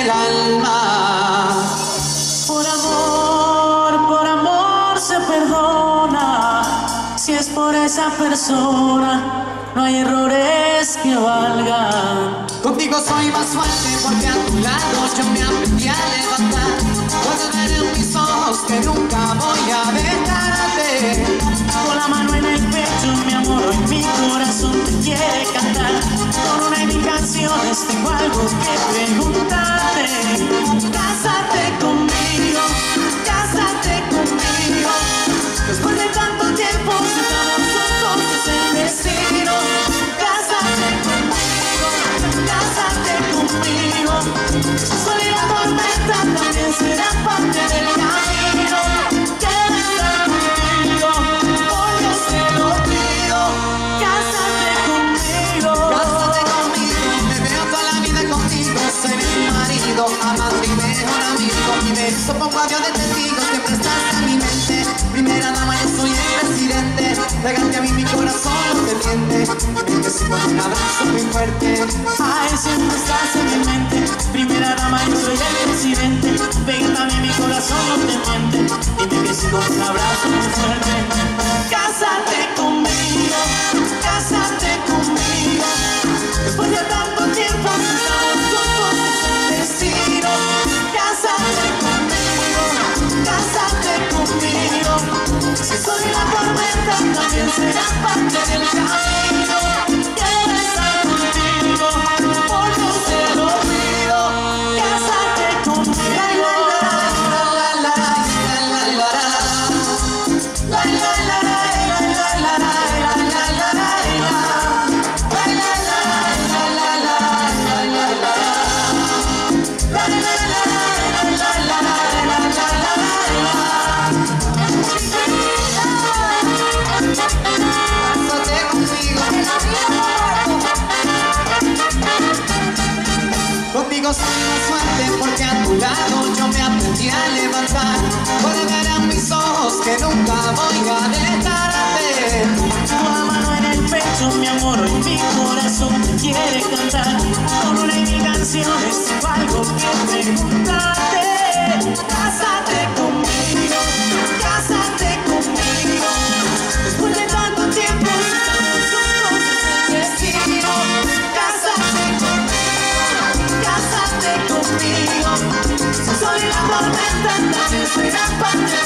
el alma. Por amor se perdona. Si es por esa persona, no hay errores que valgan. Contigo soy más fuerte porque a tu lado yo me aprendí a levantar. Puedes ver en mis ojos que nunca voy a dejarte. Con la mano en el pecho, mi amor, hoy mi corazón te quiere cantar. Con una de mis canciones tengo algo que preguntarte. Cásate conmigo, cásate conmigo. Después de tanto tiempo, si estamos juntos es el destino. Cásate conmigo, cásate conmigo. Sol y la tormenta también serán parte del camino. Quédate conmigo, por Dios te lo pido. Cásate conmigo. Cásate conmigo, me veo toda la vida contigo. Seré tu marido, amante y mejor amigo. Mi beso pongo a Dios de testigo, siempre estás en mi mente. Primera dama, yo soy el presidente. Pégate a mí, mi corazón no te miente. Dime que sí con un abrazo muy fuerte. Ay, siempre estás en mi mente. Primera dama, yo soy el presidente. Pégate a mí, mi corazón no te miente. Dime que sí con un abrazo muy fuerte. Cásate conmigo, cásate conmigo. Después de tanto tiempo, si estamos juntos es el destino. Cásate conmigo, cásate conmigo. Si soy la tormenta, también serás parte del camino. Quiero estar contigo, por Dios te lo pido. Cásate conmigo. Contigo soy más fuerte porque a tu lado yo me aprendí a levantar. Puedes ver en mis ojos que nunca voy a dejarte. Con la mano en el pecho, mi amor, hoy mi corazón te quiere cantar. Con una de mis canciones tengo algo que preguntarte. Cásate conmigo, cásate conmigo. Después de tanto tiempo, si estamos juntos es el destino. Cásate conmigo, cásate conmigo. Si soy la tormenta, también serás parte